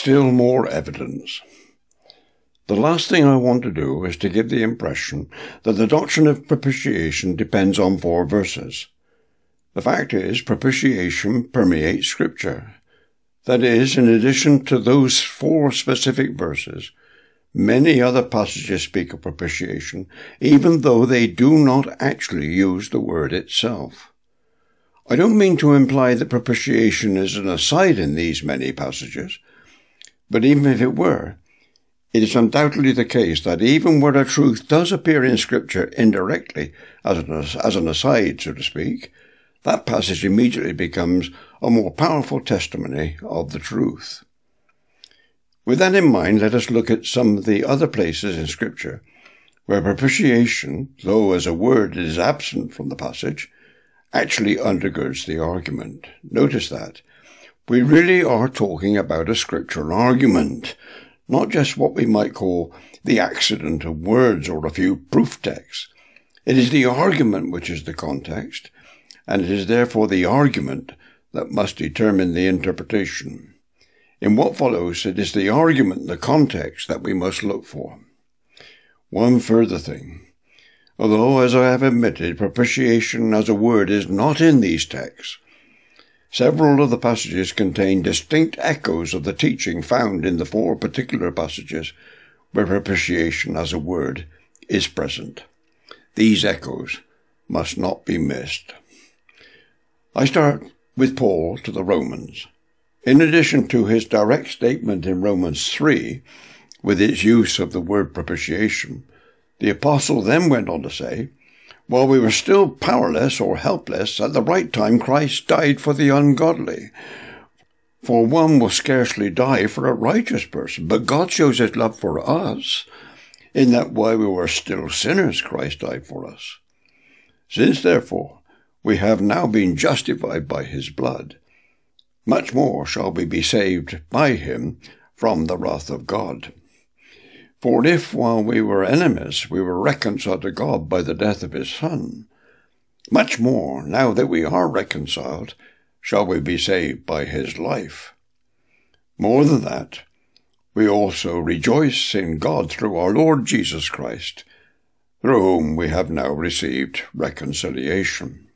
still more evidence. The last thing I want to do is to give the impression that the doctrine of propitiation depends on 4 verses. The fact is, propitiation permeates Scripture. That is, in addition to those 4 specific verses, many other passages speak of propitiation, even though they do not actually use the word itself. I don't mean to imply that propitiation is an aside in these many passages, but even if it were, it is undoubtedly the case that even where a truth does appear in Scripture indirectly, as an aside, so to speak, that passage immediately becomes a more powerful testimony of the truth. With that in mind, let us look at some of the other places in Scripture where propitiation, though as a word it is absent from the passage, actually undergirds the argument. Notice that. We really are talking about a scriptural argument, not just what we might call the accident of words or a few proof texts. It is the argument which is the context, and it is therefore the argument that must determine the interpretation. In what follows, it is the argument, the context, that we must look for. One further thing. Although, as I have admitted, propitiation as a word is not in these texts, several of the passages contain distinct echoes of the teaching found in the 4 particular passages where propitiation as a word is present. These echoes must not be missed. I start with Paul to the Romans. In addition to his direct statement in Romans 3, with its use of the word propitiation, the apostle then went on to say, "While we were still powerless or helpless, at the right time Christ died for the ungodly. For one will scarcely die for a righteous person, but God shows his love for us, in that while we were still sinners, Christ died for us. Since, therefore, we have now been justified by his blood, much more shall we be saved by him from the wrath of God. For if, while we were enemies, we were reconciled to God by the death of his Son, much more, now that we are reconciled, shall we be saved by his life. More than that, we also rejoice in God through our Lord Jesus Christ, through whom we have now received reconciliation."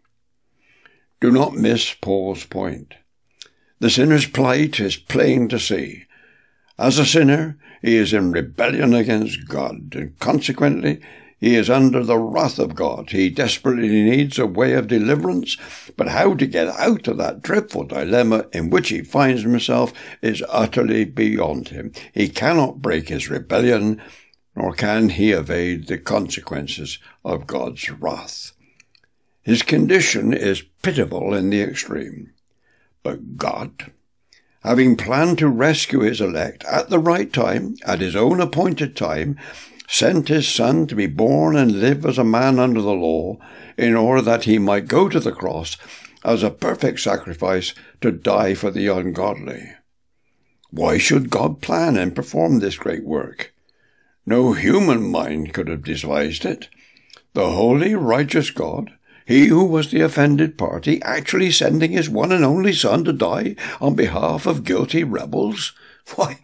Do not miss Paul's point. The sinner's plight is plain to see. As a sinner, he is in rebellion against God, and consequently, he is under the wrath of God. He desperately needs a way of deliverance, but how to get out of that dreadful dilemma in which he finds himself is utterly beyond him. He cannot break his rebellion, nor can he evade the consequences of God's wrath. His condition is pitiable in the extreme. But God, having planned to rescue his elect at the right time, at his own appointed time, sent his Son to be born and live as a man under the law, in order that he might go to the cross as a perfect sacrifice to die for the ungodly. Why should God plan and perform this great work? No human mind could have devised it. The holy, righteous God, he who was the offended party, actually sending his one and only Son to die on behalf of guilty rebels? Why,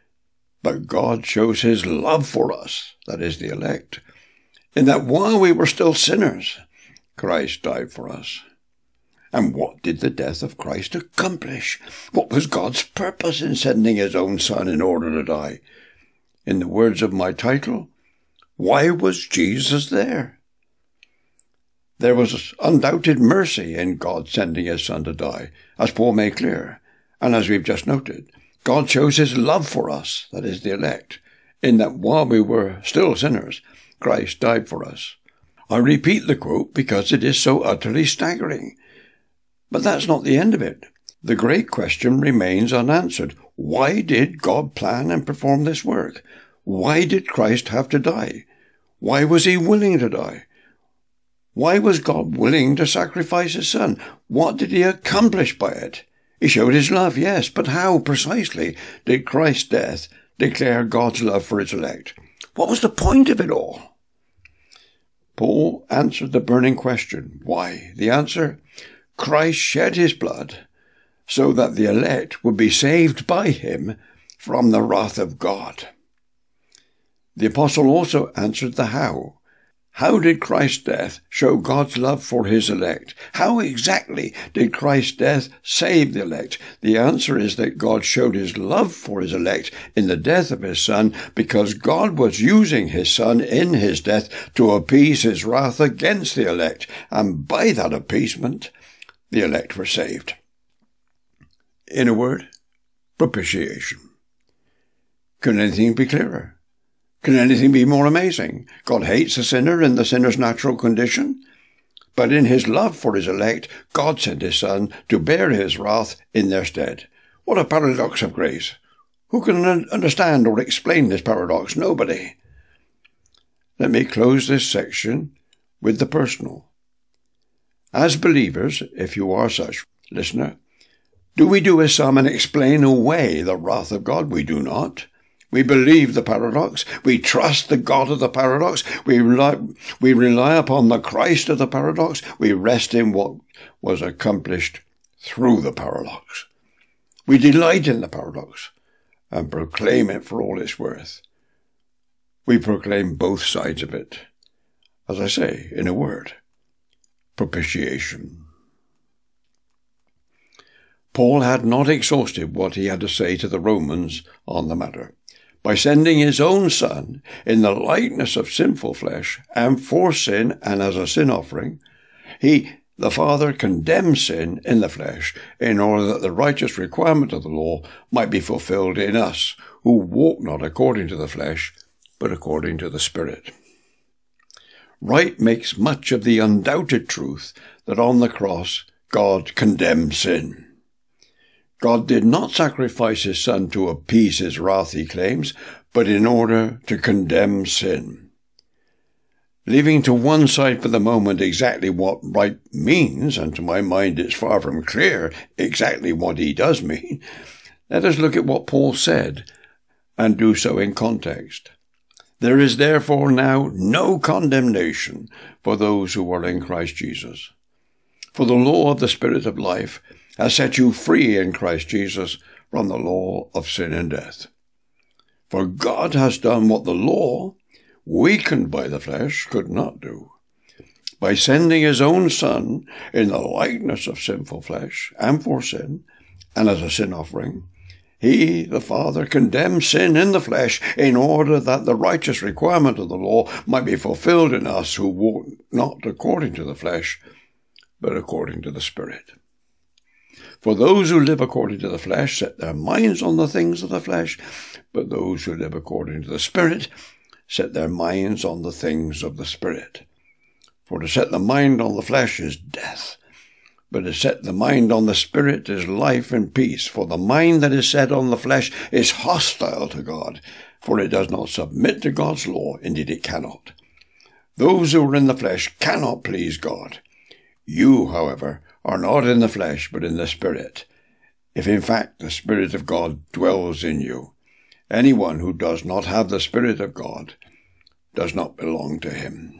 but God shows his love for us, that is the elect, in that while we were still sinners, Christ died for us. And what did the death of Christ accomplish? What was God's purpose in sending his own Son in order to die? In the words of my title, why was Jesus there? There was undoubted mercy in God sending his Son to die, as Paul made clear, and as we've just noted, God shows his love for us, that is the elect, in that while we were still sinners, Christ died for us. I repeat the quote because it is so utterly staggering. But that's not the end of it. The great question remains unanswered. Why did God plan and perform this work? Why did Christ have to die? Why was he willing to die? Why was God willing to sacrifice his Son? What did he accomplish by it? He showed his love, yes, but how precisely did Christ's death declare God's love for his elect? What was the point of it all? Paul answered the burning question. Why? The answer, Christ shed his blood so that the elect would be saved by him from the wrath of God. The apostle also answered the how. How did Christ's death show God's love for his elect? How exactly did Christ's death save the elect? The answer is that God showed his love for his elect in the death of his Son, because God was using his Son in his death to appease his wrath against the elect, and by that appeasement, the elect were saved. In a word, propitiation. Can anything be clearer? Can anything be more amazing? God hates the sinner in the sinner's natural condition, but in his love for his elect, God sent his Son to bear his wrath in their stead. What a paradox of grace! Who can understand or explain this paradox? Nobody. Let me close this section with the personal. As believers, if you are such, listener, do we do as some and explain away the wrath of God? We do not. We believe the paradox. We trust the God of the paradox. We rely upon the Christ of the paradox. We rest in what was accomplished through the paradox. We delight in the paradox and proclaim it for all it's worth. We proclaim both sides of it. As I say, in a word, propitiation. Paul had not exhausted what he had to say to the Romans on the matter. By sending his own Son in the likeness of sinful flesh and for sin and as a sin offering, he, the Father, condemned sin in the flesh in order that the righteous requirement of the law might be fulfilled in us, who walk not according to the flesh, but according to the Spirit. Wright makes much of the undoubted truth that on the cross God condemned sin. God did not sacrifice his Son to appease his wrath, he claims, but in order to condemn sin. Leaving to one side for the moment exactly what Wright means, and to my mind it's far from clear exactly what he does mean, let us look at what Paul said and do so in context. There is therefore now no condemnation for those who are in Christ Jesus. For the law of the Spirit of life has set you free in Christ Jesus from the law of sin and death. For God has done what the law, weakened by the flesh, could not do. By sending his own Son in the likeness of sinful flesh and for sin, and as a sin offering, he, the Father, condemned sin in the flesh in order that the righteous requirement of the law might be fulfilled in us who walk not according to the flesh, but according to the Spirit. For those who live according to the flesh set their minds on the things of the flesh, but those who live according to the Spirit set their minds on the things of the Spirit. For to set the mind on the flesh is death, but to set the mind on the Spirit is life and peace. For the mind that is set on the flesh is hostile to God, for it does not submit to God's law, indeed it cannot. Those who are in the flesh cannot please God. You, however, are not in the flesh, but in the Spirit, if in fact the Spirit of God dwells in you. Anyone who does not have the Spirit of God does not belong to him.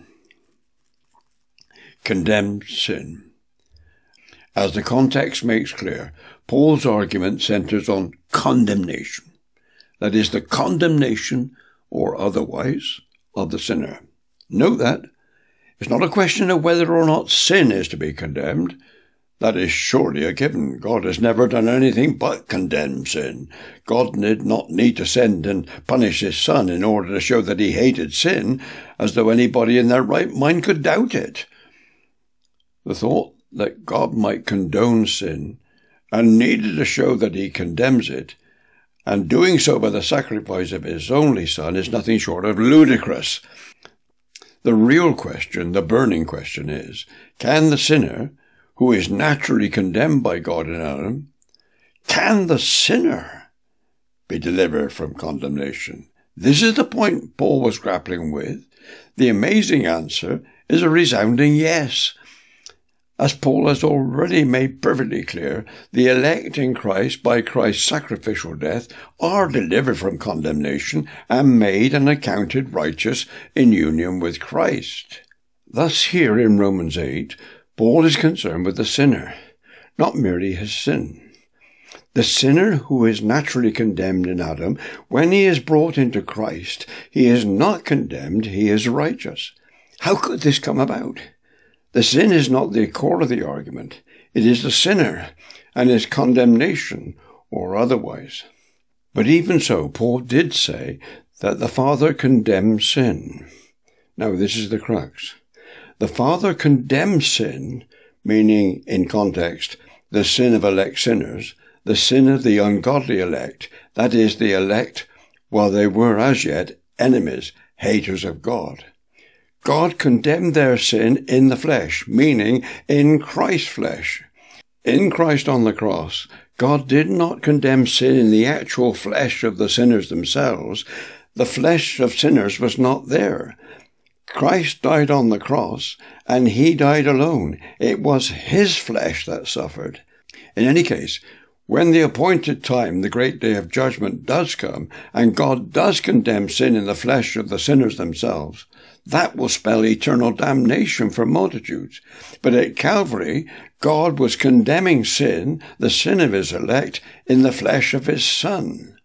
Condemned sin. As the context makes clear, Paul's argument centers on condemnation. That is, the condemnation, or otherwise, of the sinner. Note that it's not a question of whether or not sin is to be condemned. That is surely a given. God has never done anything but condemn sin. God did not need to send and punish his Son in order to show that he hated sin, as though anybody in their right mind could doubt it. The thought that God might condone sin and needed to show that he condemns it, and doing so by the sacrifice of his only Son, is nothing short of ludicrous. The real question, the burning question is, can the sinner, who is naturally condemned by God in Adam, can the sinner be delivered from condemnation? This is the point Paul was grappling with. The amazing answer is a resounding yes. As Paul has already made perfectly clear, the elect in Christ, by Christ's sacrificial death, are delivered from condemnation and made and accounted righteous in union with Christ. Thus here in Romans 8, Paul is concerned with the sinner, not merely his sin. The sinner who is naturally condemned in Adam, when he is brought into Christ, he is not condemned, he is righteous. How could this come about? The sin is not the core of the argument. It is the sinner and his condemnation, or otherwise. But even so, Paul did say that the Father condemns sin. Now, this is the crux. The Father condemns sin, meaning, in context, the sin of elect sinners, the sin of the ungodly elect, that is, the elect while they were as yet enemies, haters of God. God condemned their sin in the flesh, meaning in Christ's flesh. In Christ on the cross, God did not condemn sin in the actual flesh of the sinners themselves. The flesh of sinners was not there. Christ died on the cross, and he died alone. It was his flesh that suffered. In any case, when the appointed time, the great day of judgment, does come, and God does condemn sin in the flesh of the sinners themselves, that will spell eternal damnation for multitudes. But at Calvary, God was condemning sin, the sin of his elect, in the flesh of his Son.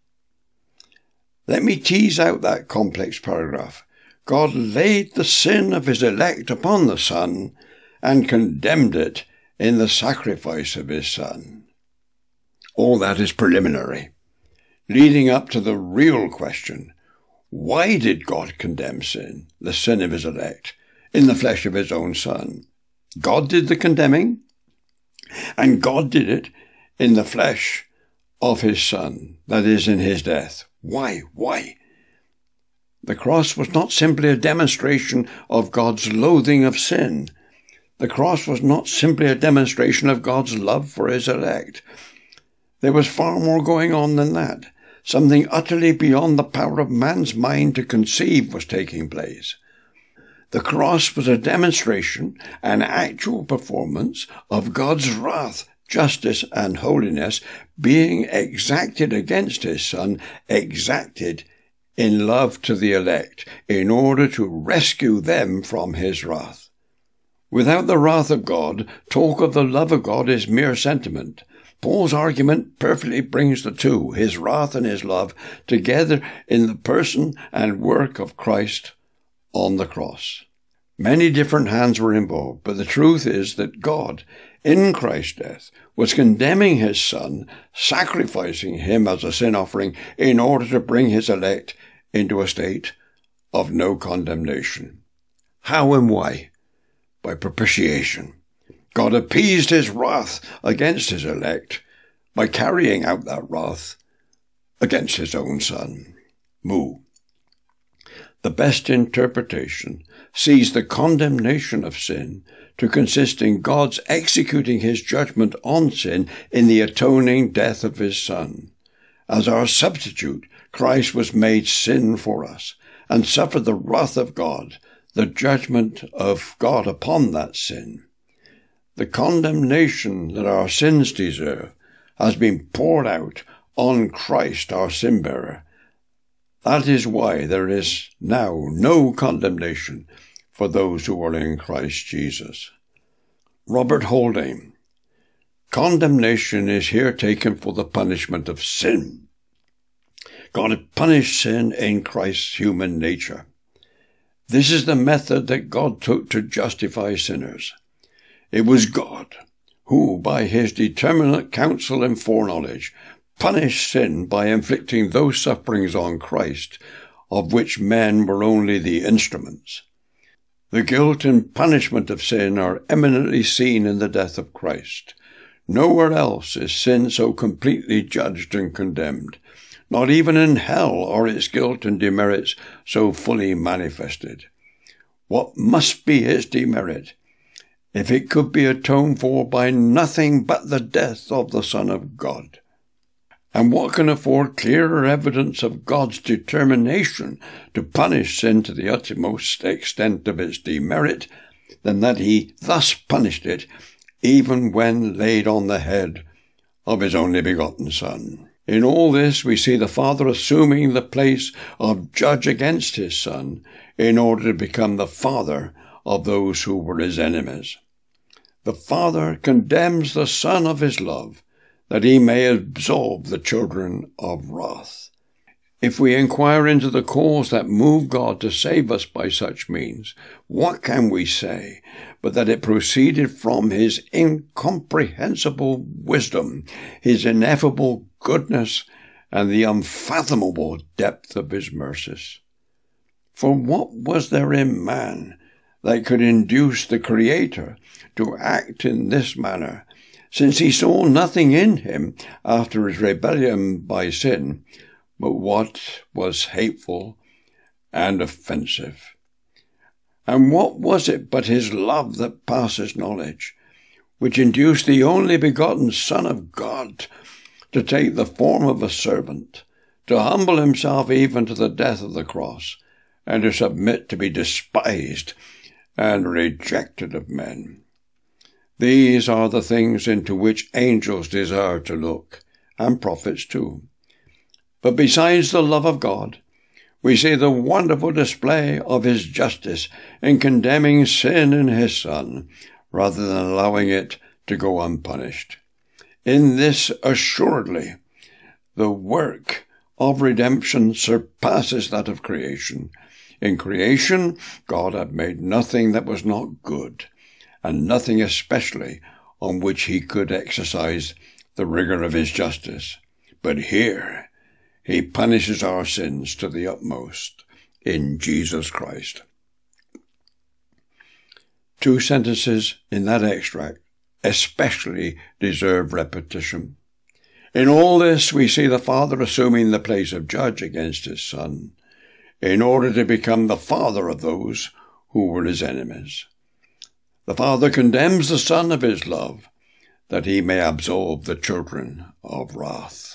Let me tease out that complex paragraph. God laid the sin of his elect upon the Son and condemned it in the sacrifice of his Son. All that is preliminary, leading up to the real question. Why did God condemn sin, the sin of his elect, in the flesh of his own Son? God did the condemning, and God did it in the flesh of his Son, that is, in his death. Why? Why? The cross was not simply a demonstration of God's loathing of sin. The cross was not simply a demonstration of God's love for his elect. There was far more going on than that. Something utterly beyond the power of man's mind to conceive was taking place. The cross was a demonstration, an actual performance of God's wrath, justice, and holiness being exacted against his Son, exacted in love to the elect, in order to rescue them from his wrath. Without the wrath of God, talk of the love of God is mere sentiment. Paul's argument perfectly brings the two, his wrath and his love, together in the person and work of Christ on the cross. Many different hands were involved, but the truth is that God, in Christ's death, was condemning his Son, sacrificing him as a sin offering in order to bring his elect into a state of no condemnation. How and why? By propitiation. God appeased his wrath against his elect by carrying out that wrath against his own Son. The best interpretation sees the condemnation of sin to consist in God's executing his judgment on sin in the atoning death of his Son. As our substitute, Christ was made sin for us and suffered the wrath of God, the judgment of God upon that sin. The condemnation that our sins deserve has been poured out on Christ, our sin-bearer. That is why there is now no condemnation for those who are in Christ Jesus. Robert Haldane. Condemnation is here taken for the punishment of sin. God had punished sin in Christ's human nature. This is the method that God took to justify sinners. It was God who, by his determinate counsel and foreknowledge, punished sin by inflicting those sufferings on Christ, of which men were only the instruments. The guilt and punishment of sin are eminently seen in the death of Christ. Nowhere else is sin so completely judged and condemned. Not even in hell are its guilt and demerits so fully manifested. What must be its demerit, if it could be atoned for by nothing but the death of the Son of God? And what can afford clearer evidence of God's determination to punish sin to the uttermost extent of its demerit than that he thus punished it, even when laid on the head of his only begotten Son? In all this we see the Father assuming the place of judge against his Son in order to become the Father of those who were his enemies. The Father condemns the Son of his love, that he may absolve the children of wrath. If we inquire into the cause that moved God to save us by such means, what can we say but that it proceeded from his incomprehensible wisdom, his ineffable goodness, and the unfathomable depth of his mercies? For what was there in man that could induce the Creator to act in this manner, since he saw nothing in him after his rebellion by sin, but what was hateful and offensive? And what was it but his love that passes knowledge, which induced the only begotten Son of God to take the form of a servant, to humble himself even to the death of the cross, and to submit to be despised and rejected of men? These are the things into which angels desire to look, and prophets too. But besides the love of God, we see the wonderful display of his justice in condemning sin in his Son, rather than allowing it to go unpunished. In this, assuredly, the work of redemption surpasses that of creation. In creation, God had made nothing that was not good, and nothing especially on which he could exercise the rigor of his justice. But here, he punishes our sins to the utmost in Jesus Christ. 2 sentences in that extract especially deserve repetition. In all this, we see the Father assuming the place of judge against his Son, in order to become the father of those who were his enemies. The Father condemns the Son of his love, that he may absolve the children of wrath.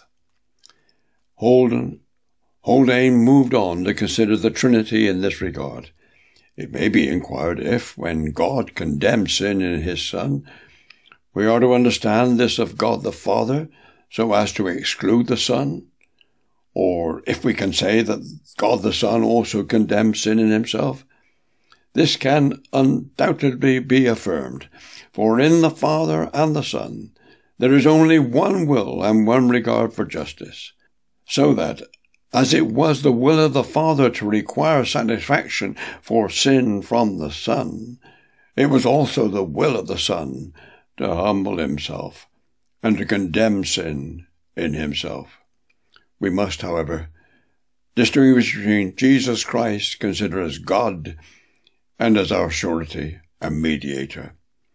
Haldane moved on to consider the Trinity in this regard. It may be inquired if, when God condemned sin in his Son, we are to understand this of God the Father so as to exclude the Son, or if we can say that God the Son also condemned sin in himself. This can undoubtedly be affirmed, for in the Father and the Son there is only one will and one regard for justice, so that, as it was the will of the Father to require satisfaction for sin from the Son, it was also the will of the Son to humble himself and to condemn sin in himself. We must, however, distinguish between Jesus Christ, considered as God, and as our surety and mediator.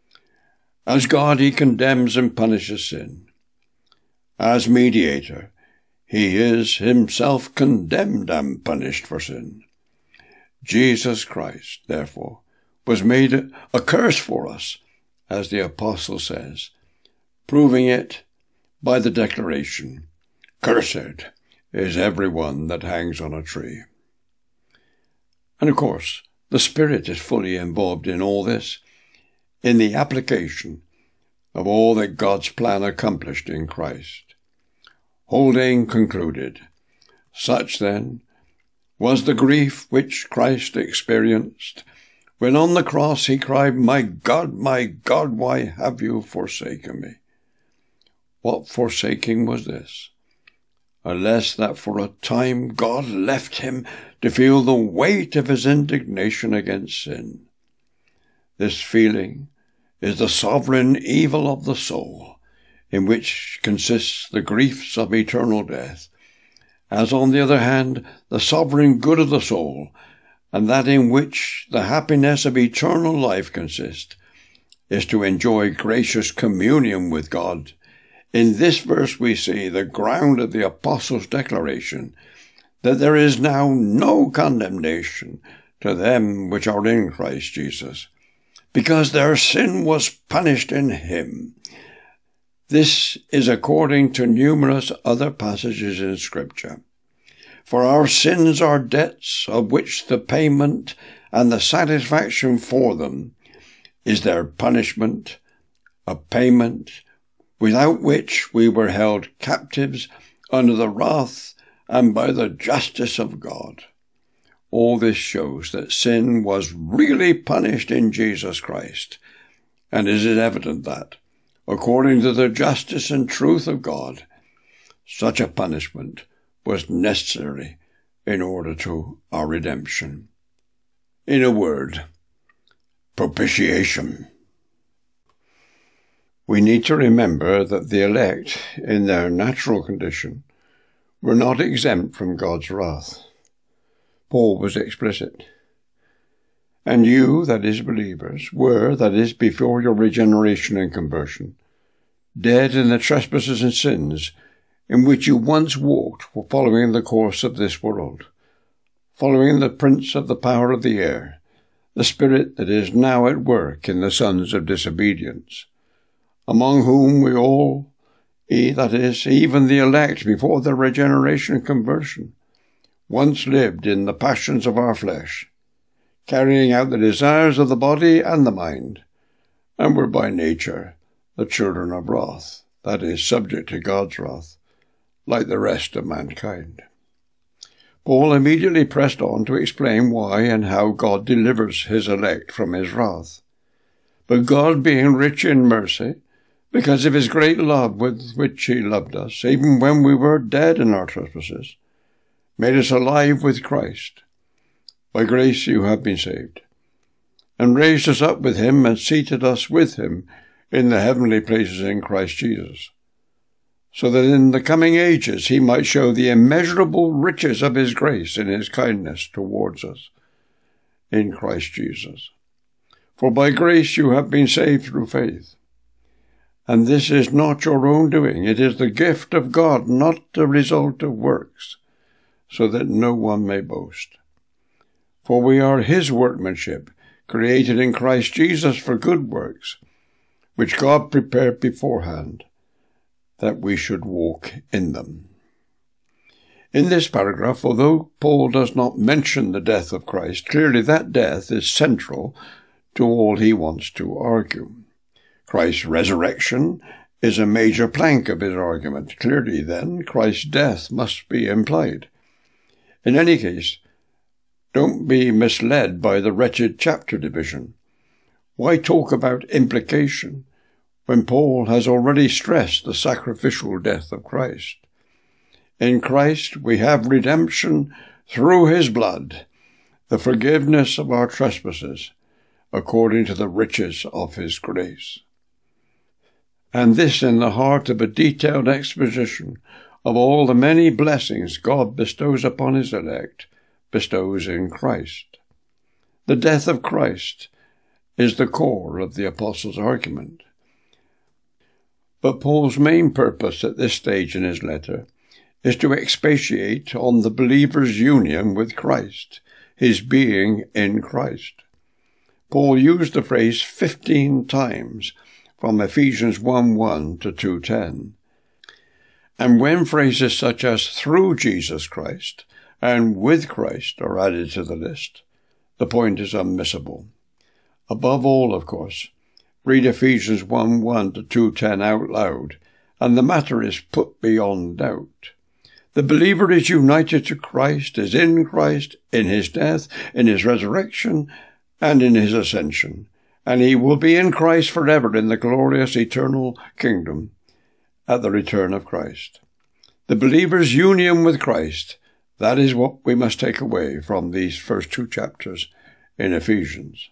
As God, he condemns and punishes sin. As mediator, he is himself condemned and punished for sin. Jesus Christ, therefore, was made a curse for us, as the Apostle says, proving it by the declaration, "Cursed is every one that hangs on a tree." And of course, the Spirit is fully involved in all this, in the application of all that God's plan accomplished in Christ. Haldane concluded, "Such, then, was the grief which Christ experienced when on the cross he cried, my God, why have you forsaken me?" What forsaking was this? Unless that for a time God left him to feel the weight of his indignation against sin. This feeling is the sovereign evil of the soul, in which consists the griefs of eternal death, as on the other hand the sovereign good of the soul, and that in which the happiness of eternal life consists, is to enjoy gracious communion with God. In this verse we see the ground of the Apostle's declaration that there is now no condemnation to them which are in Christ Jesus, because their sin was punished in him. This is according to numerous other passages in Scripture. For our sins are debts, of which the payment and the satisfaction for them is their punishment, a payment without which we were held captives under the wrath and by the justice of God. All this shows that sin was really punished in Jesus Christ, and it is evident that, according to the justice and truth of God, such a punishment was necessary in order to our redemption. In a word, propitiation. We need to remember that the elect, in their natural condition, were not exempt from God's wrath. Paul was explicit. And you, that is, believers, were, that is, before your regeneration and conversion, dead in the trespasses and sins in which you once walked, following the course of this world, following the prince of the power of the air, the spirit that is now at work in the sons of disobedience, among whom we all, that is, even the elect before their regeneration and conversion, once lived in the passions of our flesh, carrying out the desires of the body and the mind, and were by nature the children of wrath, that is, subject to God's wrath, like the rest of mankind. Paul immediately pressed on to explain why and how God delivers his elect from his wrath. But God, being rich in mercy, because of his great love with which he loved us, even when we were dead in our trespasses, made us alive with Christ. By grace you have been saved, and raised us up with him and seated us with him in the heavenly places in Christ Jesus, so that in the coming ages he might show the immeasurable riches of his grace in his kindness towards us in Christ Jesus. For by grace you have been saved through faith. And this is not your own doing, it is the gift of God, not the result of works, so that no one may boast. For we are his workmanship, created in Christ Jesus for good works, which God prepared beforehand, that we should walk in them. In this paragraph, although Paul does not mention the death of Christ, clearly that death is central to all he wants to argue. Christ's resurrection is a major plank of his argument. Clearly, then, Christ's death must be implied. In any case, don't be misled by the wretched chapter division. Why talk about implication when Paul has already stressed the sacrificial death of Christ? In Christ we have redemption through his blood, the forgiveness of our trespasses, according to the riches of his grace. And this in the heart of a detailed exposition of all the many blessings God bestows upon his elect, bestows in Christ. The death of Christ is the core of the apostle's argument. But Paul's main purpose at this stage in his letter is to expatiate on the believer's union with Christ, his being in Christ. Paul used the phrase 15 times from Ephesians 1:1 to 2:10. And when phrases such as through Jesus Christ and with Christ are added to the list, the point is unmissable. Above all, of course, read Ephesians 1:1 to 2:10 out loud, and the matter is put beyond doubt. The believer is united to Christ, is in Christ, in his death, in his resurrection, and in his ascension, and he will be in Christ forever in the glorious eternal kingdom at the return of Christ. The believer's union with Christ, that is what we must take away from these first two chapters in Ephesians.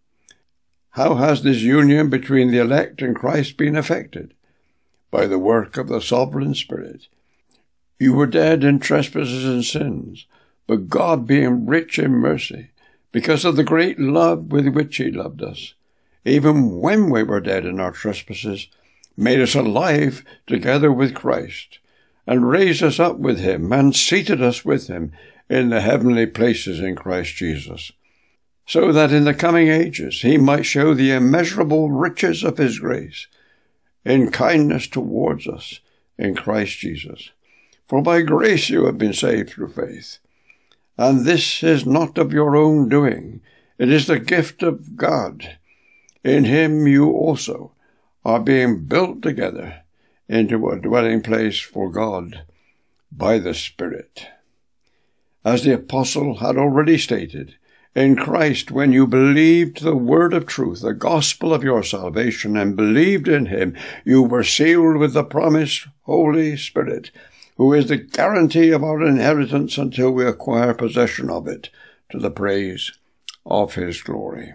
How has this union between the elect and Christ been effected? By the work of the sovereign Spirit. You were dead in trespasses and sins, but God, being rich in mercy, because of the great love with which he loved us, even when we were dead in our trespasses, made us alive together with Christ, and raised us up with him, and seated us with him in the heavenly places in Christ Jesus, so that in the coming ages he might show the immeasurable riches of his grace in kindness towards us in Christ Jesus. For by grace you have been saved through faith. And this is not of your own doing, it is the gift of God. In him you also are being built together into a dwelling place for God by the Spirit. As the apostle had already stated In Christ, when you believed the word of truth, the gospel of your salvation, and believed in him, you were sealed with the promised Holy Spirit, who is the guarantee of our inheritance until we acquire possession of it, to the praise of his glory.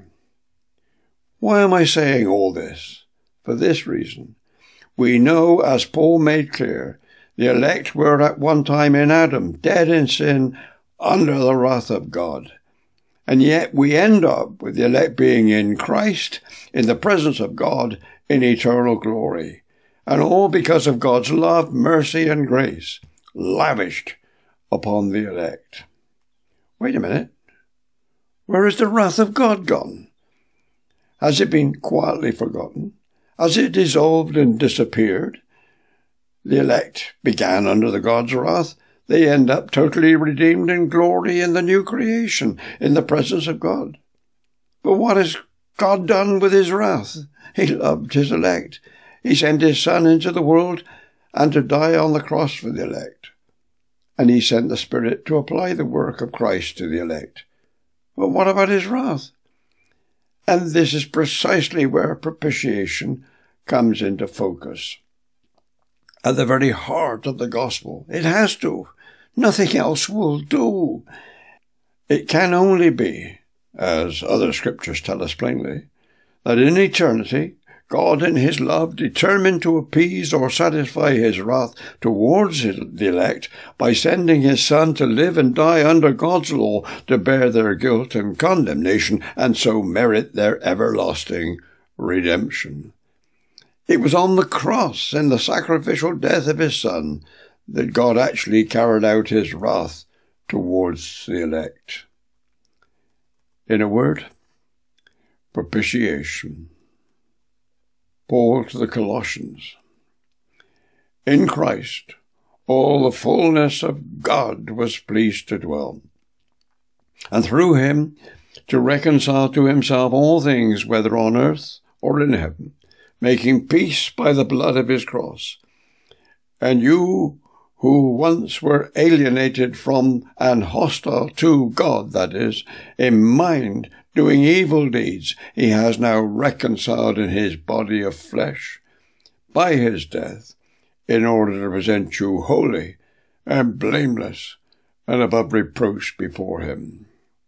Why am I saying all this? For this reason. We know, as Paul made clear, the elect were at one time in Adam, dead in sin, under the wrath of God. And yet we end up with the elect being in Christ, in the presence of God, in eternal glory. And all because of God's love, mercy, and grace, lavished upon the elect. Wait a minute. Where is the wrath of God gone? Has it been quietly forgotten? Has it dissolved and disappeared? The elect began under the God's wrath. They end up totally redeemed in glory in the new creation, in the presence of God. But what has God done with his wrath? He loved his elect. He sent his Son into the world and to die on the cross for the elect. And he sent the Spirit to apply the work of Christ to the elect. But what about his wrath? And this is precisely where propitiation comes into focus. At the very heart of the gospel. It has to. Nothing else will do. It can only be, as other scriptures tell us plainly, that in eternity, God in his love determined to appease or satisfy his wrath towards the elect by sending his Son to live and die under God's law to bear their guilt and condemnation and so merit their everlasting redemption. It was on the cross, in the sacrificial death of his Son, that God actually carried out his wrath towards the elect. In a word, propitiation. Paul to the Colossians. In Christ, all the fullness of God was pleased to dwell, and through him to reconcile to himself all things, whether on earth or in heaven, making peace by the blood of his cross. And you who once were alienated from and hostile to God, that is, in mind, doing evil deeds, he has now reconciled in his body of flesh by his death, in order to present you holy and blameless and above reproach before him.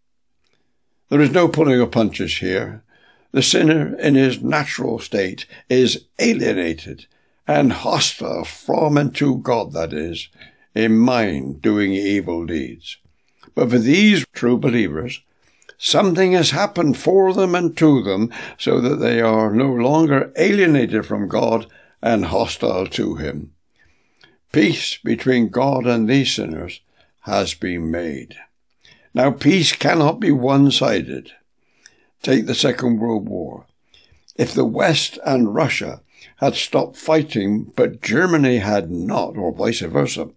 There is no pulling of punches here. The sinner in his natural state is alienated and hostile from and to God, that is, in mind doing evil deeds. But for these true believers, something has happened for them and to them so that they are no longer alienated from God and hostile to him. Peace between God and these sinners has been made. Now, peace cannot be one-sided. Take the Second World War. If the West and Russia had stopped fighting, but Germany had not, or vice versa,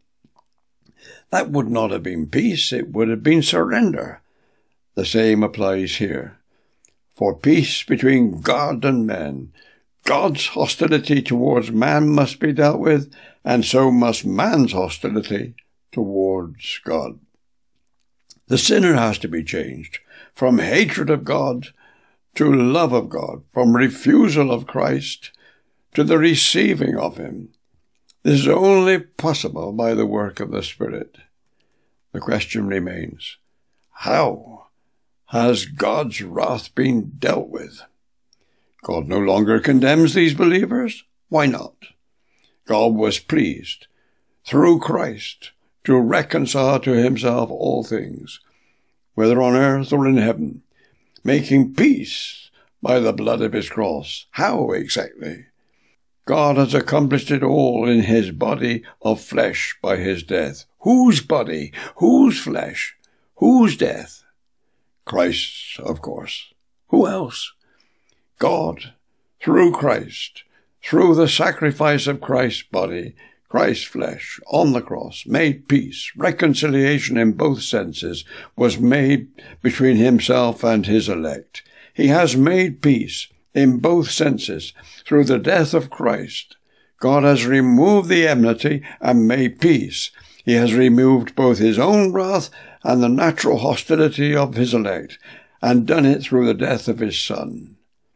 that would not have been peace, it would have been surrender. The same applies here. For peace between God and men, God's hostility towards man must be dealt with, and so must man's hostility towards God. The sinner has to be changed from hatred of God to love of God, from refusal of Christ to the receiving of him. This is only possible by the work of the Spirit. The question remains, how has God's wrath been dealt with? God no longer condemns these believers. Why not? God was pleased, through Christ, to reconcile to himself all things, whether on earth or in heaven, making peace by the blood of his cross. How exactly? God has accomplished it all in his body of flesh by his death. Whose body? Whose flesh? Whose death? Christ's, of course. Who else? God, through Christ, through the sacrifice of Christ's body, Christ's flesh, on the cross, made peace. Reconciliation in both senses was made between himself and his elect. He has made peace in both senses through the death of Christ. God has removed the enmity and made peace. He has removed both his own wrath and the natural hostility of his elect. and done it through the death of his Son.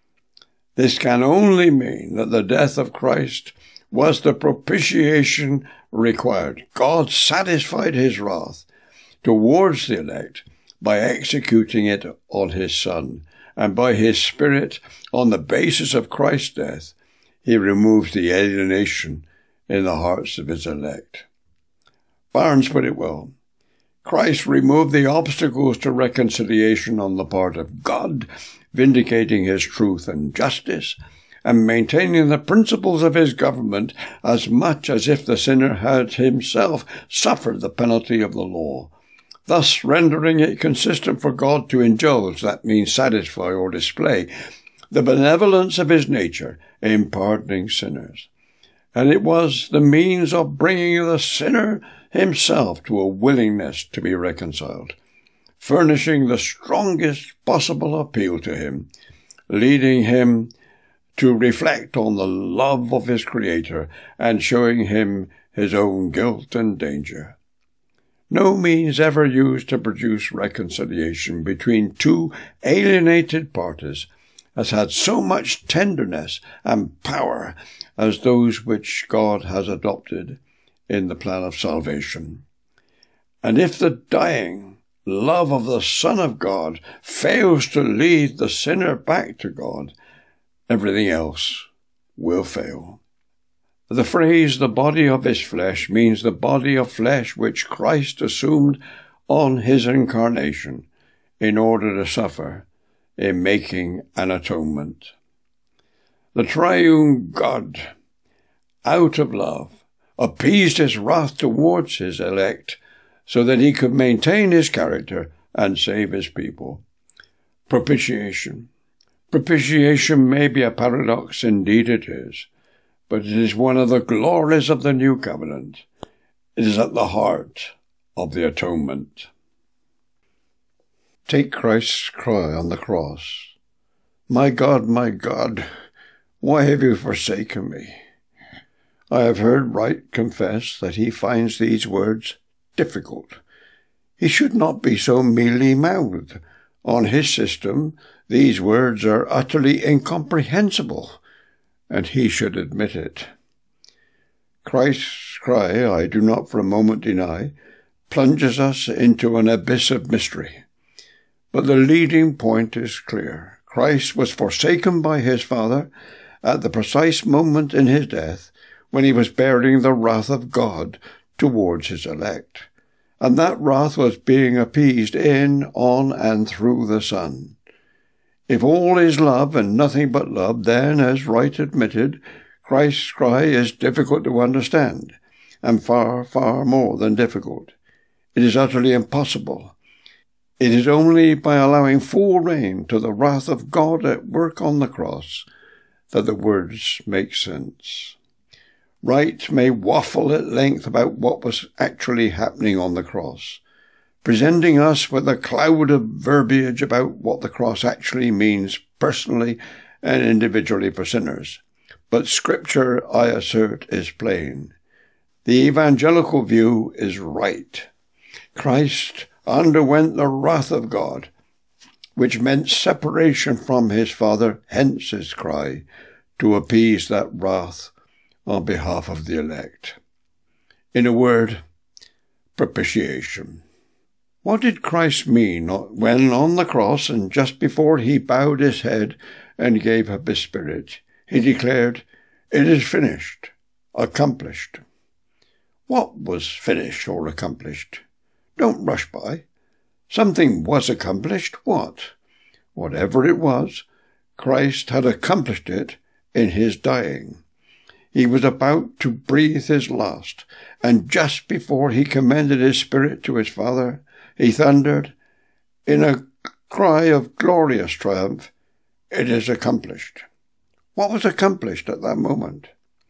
This can only mean that the death of Christ was the propitiation required. God satisfied his wrath towards the elect by executing it on his Son, and by his Spirit, on the basis of Christ's death, he removes the alienation in the hearts of his elect. Barnes put it well. Christ removed the obstacles to reconciliation on the part of God, vindicating his truth and justice, and maintaining the principles of his government as much as if the sinner had himself suffered the penalty of the law, thus rendering it consistent for God to indulge, that means satisfy or display, the benevolence of his nature in pardoning sinners. And it was the means of bringing the sinner himself to a willingness to be reconciled, furnishing the strongest possible appeal to him, leading him to reflect on the love of his Creator and showing him his own guilt and danger. No means ever used to produce reconciliation between two alienated parties has had so much tenderness and power as those which God has adopted in the plan of salvation. And if the dying love of the Son of God fails to lead the sinner back to God, everything else will fail. The phrase, the body of his flesh, means the body of flesh which Christ assumed on his incarnation in order to suffer in making an atonement. The triune God, out of love, appeased his wrath towards his elect so that he could maintain his character and save his people. Propitiation. Propitiation may be a paradox, indeed it is, but it is one of the glories of the new covenant. It is at the heart of the atonement. Take Christ's cry on the cross. My God, why have you forsaken me? I have heard Wright confess that he finds these words difficult. He should not be so mealy-mouthed. On his system, these words are utterly incomprehensible, and he should admit it. Christ's cry, I do not for a moment deny, plunges us into an abyss of mystery. But the leading point is clear. Christ was forsaken by his Father at the precise moment in his death when he was bearing the wrath of God towards his elect. And that wrath was being appeased in, on, and through the Son. If all is love and nothing but love, then, as Wright admitted, Christ's cry is difficult to understand, and far, far more than difficult. It is utterly impossible. It is only by allowing full rein to the wrath of God at work on the cross that the words make sense. Wright may waffle at length about what was actually happening on the cross, presenting us with a cloud of verbiage about what the cross actually means personally and individually for sinners. But Scripture, I assert, is plain. The evangelical view is right. Christ underwent the wrath of God, which meant separation from his Father, hence his cry, to appease that wrath on behalf of the elect. In a word, propitiation. What did Christ mean when on the cross and just before he bowed his head and gave up his spirit, he declared, "It is finished, accomplished"? What was finished or accomplished? Don't rush by. Something was accomplished. What? Whatever it was, Christ had accomplished it in his dying. He was about to breathe his last, and just before he commended his spirit to his Father, he thundered, in a cry of glorious triumph, "It is accomplished." What was accomplished at that moment?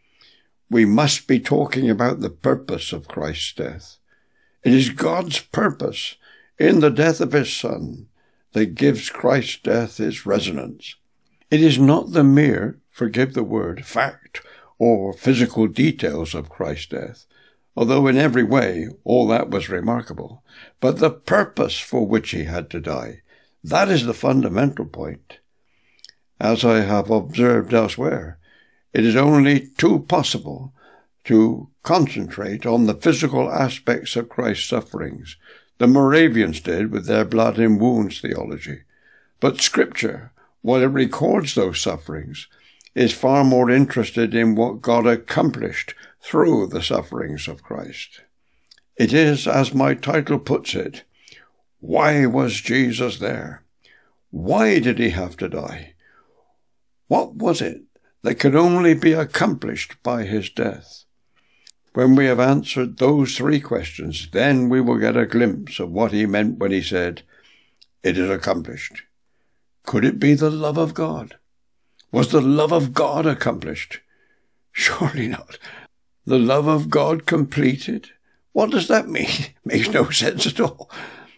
We must be talking about the purpose of Christ's death. It is God's purpose in the death of his Son that gives Christ's death its resonance. It is not the mere, forgive the word, fact or physical details of Christ's death, although in every way all that was remarkable, but the purpose for which he had to die. That is the fundamental point. As I have observed elsewhere, it is only too possible to concentrate on the physical aspects of Christ's sufferings. The Moravians did with their blood and wounds theology. But Scripture, while it records those sufferings, is far more interested in what God accomplished through the sufferings of Christ. It is, as my title puts it, why was Jesus there? Why did he have to die? What was it that could only be accomplished by his death? When we have answered those three questions, then we will get a glimpse of what he meant when he said, "It is accomplished." Could it be the love of God? Was the love of God accomplished? Surely not. The love of God completed? What does that mean? Makes no sense at all.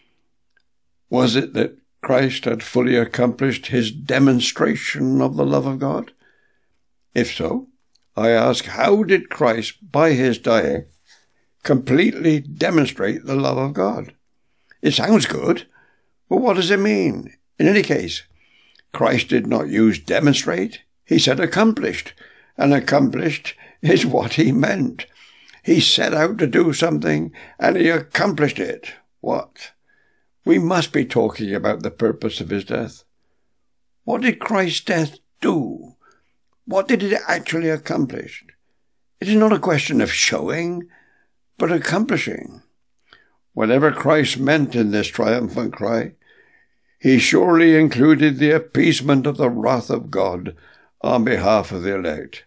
Was it that Christ had fully accomplished his demonstration of the love of God? If so, I ask, how did Christ, by his dying, completely demonstrate the love of God? It sounds good, but what does it mean? In any case, Christ did not use demonstrate. He said accomplished, and accomplished is what he meant. He set out to do something, and he accomplished it. What? We must be talking about the purpose of his death. What did Christ's death do? What did it actually accomplish? It is not a question of showing, but accomplishing. Whatever Christ meant in this triumphant cry, he surely included the appeasement of the wrath of God on behalf of the elect.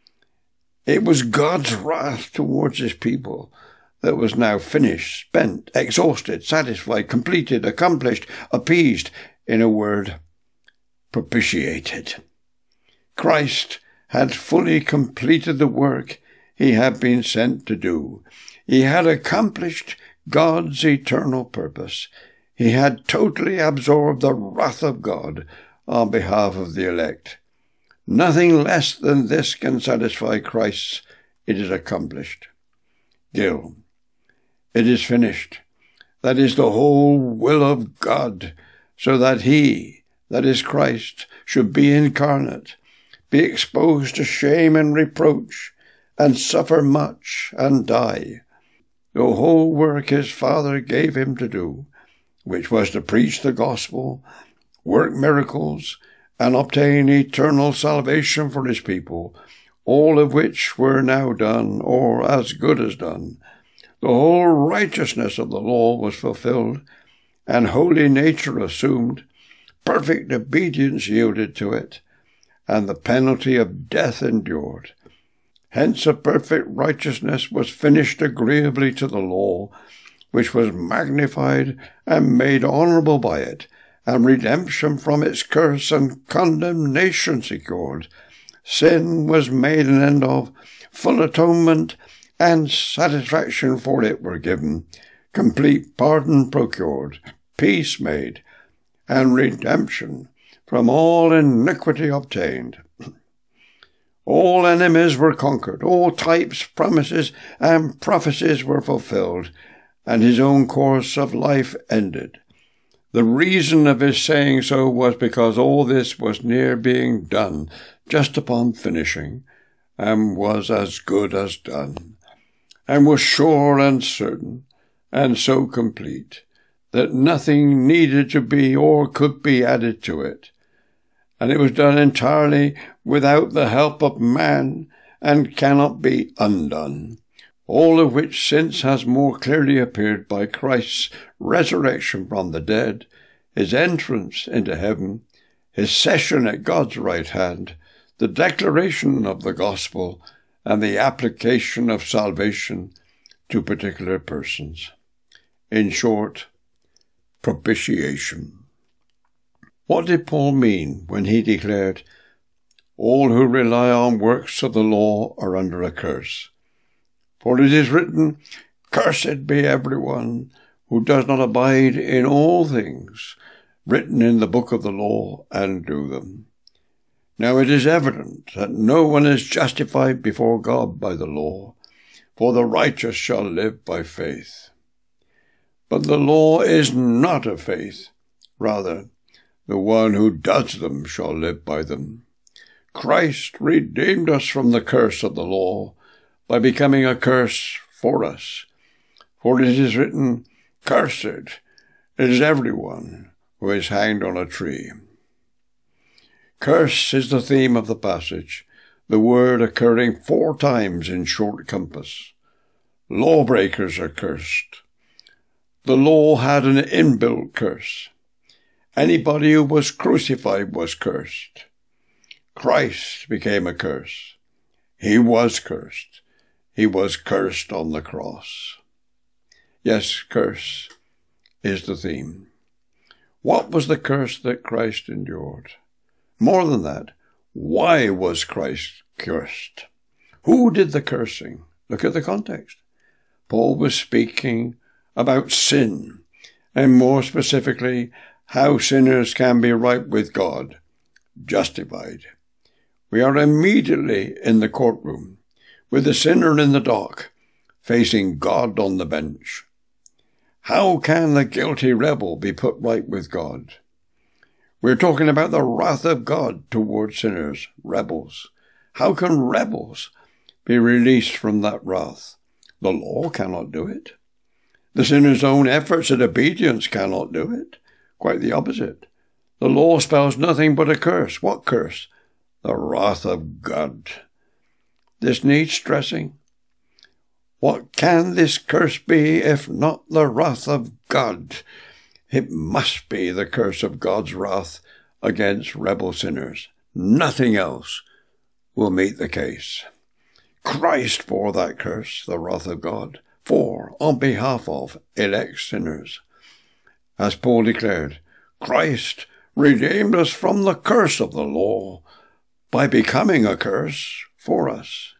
It was God's wrath towards his people that was now finished, spent, exhausted, satisfied, completed, accomplished, appeased, in a word, propitiated. Christ had fully completed the work he had been sent to do. He had accomplished God's eternal purpose. He had totally absorbed the wrath of God on behalf of the elect. Nothing less than this can satisfy Christ's "it is accomplished." Gil, it is finished. That is the whole will of God, so that he, that is Christ, should be incarnate, be exposed to shame and reproach, and suffer much, and die. The whole work his Father gave him to do, which was to preach the gospel, work miracles, and obtain eternal salvation for his people, all of which were now done, or as good as done. The whole righteousness of the law was fulfilled, and holy nature assumed, perfect obedience yielded to it, and the penalty of death endured. Hence a perfect righteousness was finished agreeably to the law, which was magnified and made honourable by it, and redemption from its curse and condemnation secured. Sin was made an end of, full atonement and satisfaction for it were given, complete pardon procured, peace made, and redemption from all iniquity obtained. All enemies were conquered, all types, promises, and prophecies were fulfilled, and his own course of life ended. The reason of his saying so was because all this was near being done, just upon finishing, and was as good as done, and was sure and certain, and so complete, that nothing needed to be or could be added to it. And it was done entirely without the help of man, and cannot be undone. All of which since has more clearly appeared by Christ's resurrection from the dead, his entrance into heaven, his session at God's right hand, the declaration of the gospel, and the application of salvation to particular persons. In short, propitiation. What did Paul mean when he declared, "All who rely on works of the law are under a curse"? For it is written, "Cursed be everyone who does not abide in all things written in the book of the law and do them." Now it is evident that no one is justified before God by the law, for the righteous shall live by faith. But the law is not of faith. Rather, The one who does them shall live by them. Christ redeemed us from the curse of the law by becoming a curse for us. For it is written, Cursed is everyone who is hanged on a tree. Curse is the theme of the passage, the word occurring 4 times in short compass. Lawbreakers are cursed. The law had an inbuilt curse. Anybody who was crucified was cursed. Christ became a curse. He was cursed. He was cursed on the cross. Yes, curse is the theme. What was the curse that Christ endured? More than that, why was Christ cursed? Who did the cursing? Look at the context. Paul was speaking about sin, and more specifically, how sinners can be right with God, justified. We are immediately in the courtroom, with the sinner in the dock, facing God on the bench. How can the guilty rebel be put right with God? We're talking about the wrath of God toward sinners, rebels. How can rebels be released from that wrath? The law cannot do it. The sinner's own efforts at obedience cannot do it. Quite the opposite. The law spells nothing but a curse. What curse? The wrath of God. This needs stressing. What can this curse be if not the wrath of God? It must be the curse of God's wrath against rebel sinners. Nothing else will meet the case. Christ bore that curse, the wrath of God, on behalf of elect sinners. As Paul declared, Christ redeemed us from the curse of the law by becoming a curse for us.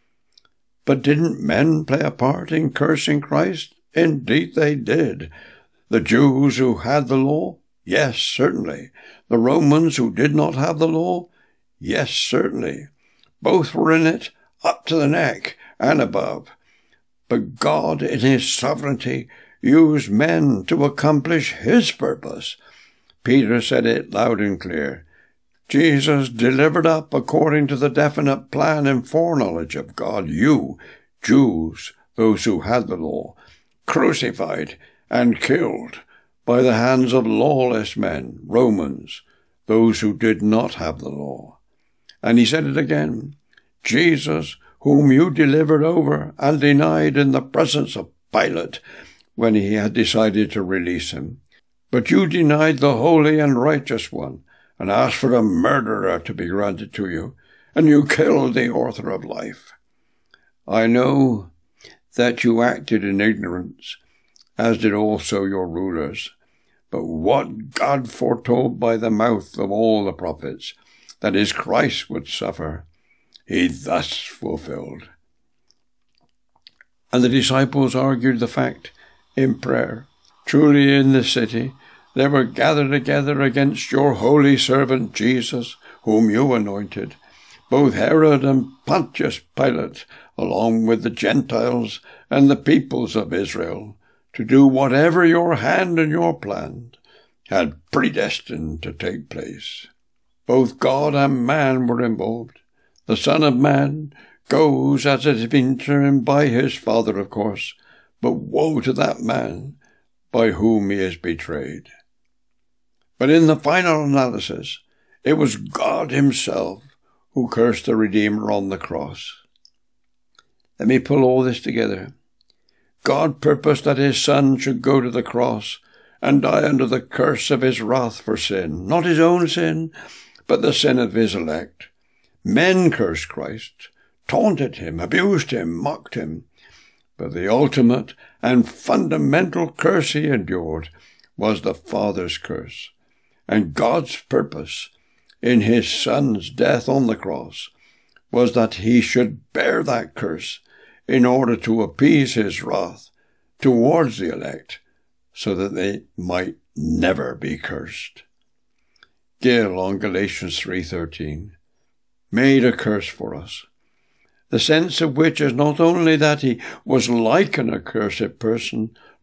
But didn't men play a part in cursing Christ? Indeed they did. The Jews who had the law? Yes, certainly. The Romans who did not have the law? Yes, certainly. Both were in it, up to the neck and above. But God, in his sovereignty, used men to accomplish his purpose. Peter said it loud and clear. Jesus delivered up according to the definite plan and foreknowledge of God, you, Jews, those who had the law, crucified and killed by the hands of lawless men, Romans, those who did not have the law. And he said it again, Jesus, whom you delivered over and denied in the presence of Pilate when he had decided to release him. But you denied the holy and righteous one, and asked for a murderer to be granted to you, and you killed the author of life. I know that you acted in ignorance, as did also your rulers. But what God foretold by the mouth of all the prophets, that his Christ would suffer, he thus fulfilled. And the disciples argued the fact in prayer. Truly in this city they were gathered together against your holy servant Jesus, whom you anointed, both Herod and Pontius Pilate, along with the Gentiles and the peoples of Israel, to do whatever your hand and your plan had predestined to take place. Both God and man were involved. The Son of Man goes as it has been determined by his Father, of course, but woe to that man by whom he is betrayed. But in the final analysis, it was God himself who cursed the Redeemer on the cross. Let me pull all this together. God purposed that his Son should go to the cross and die under the curse of his wrath for sin, not his own sin, but the sin of his elect. Men cursed Christ, taunted him, abused him, mocked him. But the ultimate and fundamental curse he endured was the Father's curse. And God's purpose in his Son's death on the cross was that he should bear that curse in order to appease his wrath towards the elect so that they might never be cursed. Gill on Galatians 3:13 made a curse for us, the sense of which is not only that he was like an accursed person,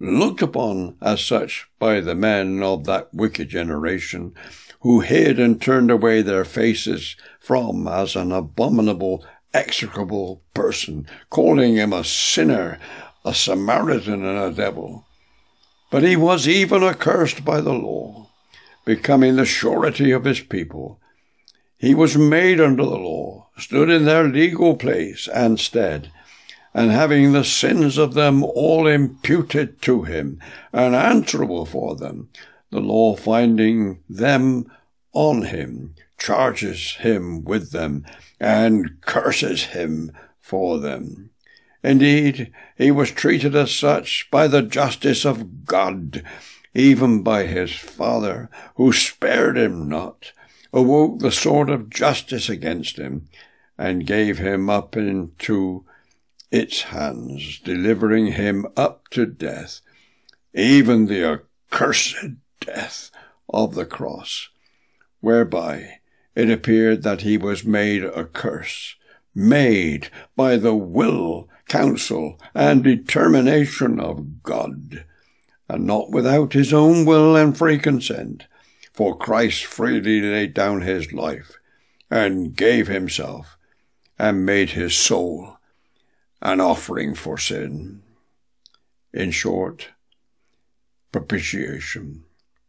looked upon as such by the men of that wicked generation, who hid and turned away their faces from as an abominable, execrable person, calling him a sinner, a Samaritan, and a devil. But he was even accursed by the law, becoming the surety of his people. He was made under the law, stood in their legal place and stead, and having the sins of them all imputed to him, and answerable for them, the law finding them on him, charges him with them, and curses him for them. Indeed, he was treated as such by the justice of God, even by his Father, who spared him not, awoke the sword of justice against him, and gave him up into its hands, delivering him up to death, even the accursed death of the cross, whereby it appeared that he was made a curse, made by the will, counsel, and determination of God, and not without his own will and free consent, for Christ freely laid down his life, and gave himself, and made his soul an offering for sin. In short, propitiation.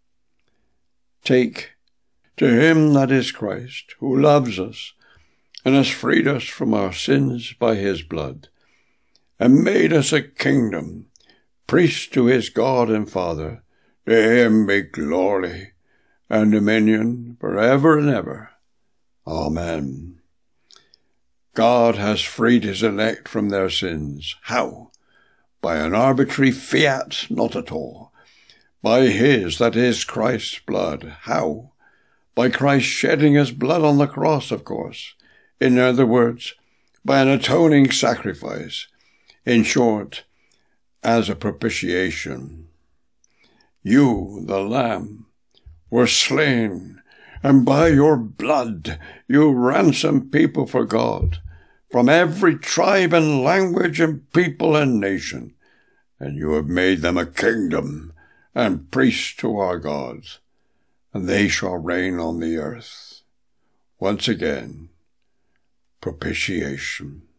Take to him that is Christ, who loves us, and has freed us from our sins by his blood, and made us a kingdom, priests to his God and Father. To him be glory and dominion forever and ever. Amen. God has freed his elect from their sins. How? By an arbitrary fiat? Not at all. By his, that is Christ's blood. How? By Christ shedding his blood on the cross, of course. In other words, by an atoning sacrifice. In short, as a propitiation. You, the Lamb, were slain, and by your blood you ransomed people for God, from every tribe and language and people and nation, and you have made them a kingdom and priests to our God, and they shall reign on the earth. Once again, propitiation.